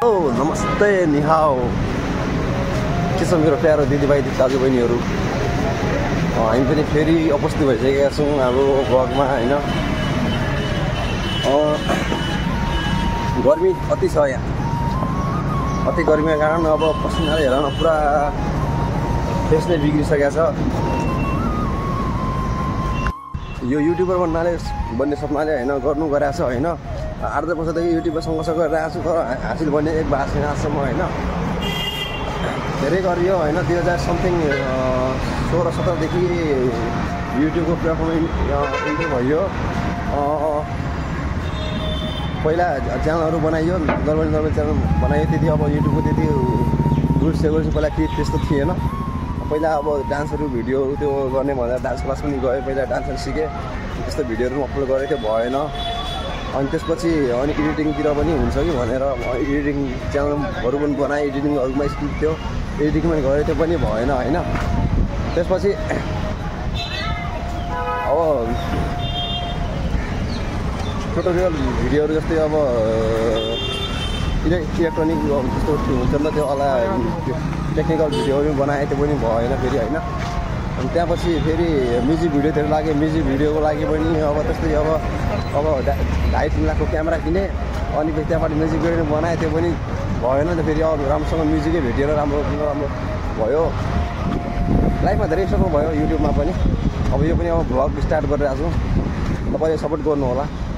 नमस्ते निहाओ के छ मेरो प्यारो दिदीभाइ दाजुबहिनीहरू हामी पनि फेरि उपस्थित भइसकेका छौँ हाम्रो भ्लगमा हैन गर्मी अति छ यहाँ अति गर्मीको कारण अब पसिनाले हेर्न पुरा फेस नै बिग्रिसकेको छ यो युट्युबर बन्ने सपनाले हैन गर्नु गराएको छ हैन 8 वर्षदेखि युट्युबर सङ्घर्ष गरिरहेको छु तर हासिल बन्ने एक भएको छैन आजसम्म हैन धेरै गरियो हैन 2000 समथिङ 16-17 देखि युट्युबको प्लेटफर्म इन्टर भयो पहिला च्यानलहरू बनाइयो नर्मल च्यानल बनाइयो त्यति अब युट्युबको त्यति रुल्स रेगुलेसन पहिला के त्यस्तो थिएन पहिला अब डान्सहरू भिडियोहरू त्यो गर्ने भनेर डान्स क्लास पनि गएँ पहिला डान्सहरू सिकेँ त्यस्तो भिडियोहरू अपलोड गरेको थियो भएन अनि त्यसपछि अनि एडिटिङतिर पनि हुन्छ कि भनेर एडिटिङ च्यानलहरू पनि बनाएँ एडिटिङहरूमा स्किल थियो एडिटिङ पनि गरेँ त्यो पनि भएन हैन त्यसपछि अब ट्युटोरियल भिडियोहरू जस्तै अब इलेक्ट्रोनिक जस्तो हुन्छ नि त्यो वाला टेक्निकल भिडियोहरू पनि बनाएँ त्यो पनि भएन फेरि हैन अनि त्यसपछि फेरि म्युजिक भिडियोतिर लागेँ म्युजिक भिडियोको लागि पनि अब त्यस्तै अब 2.5-3 लाखको क्यामेरा किनेँ अनि फेरि त्यहाँबाट म्युजिक भिडियो बनाएँ त्यो पनि भएन नि त फेरि अब राम्रोसँग म्युजिकै भेटेर राम्रो भयो लाइफमा धेरै सफल भयो युट्युबमा पनि अब यो पनि अब भ्लग स्टार्ट गरिरहेको छु तपाईँले सपोर्ट गर्नु होला